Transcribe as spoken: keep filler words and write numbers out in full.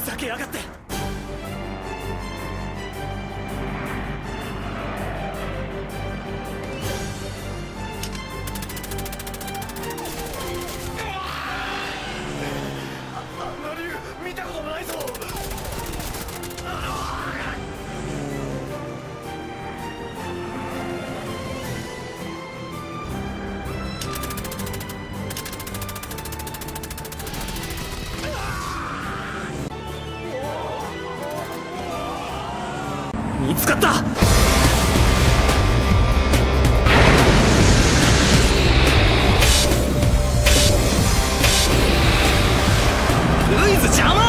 ざけやがって。あんな竜見たこともないぞ。見つかった。ルイズ邪魔。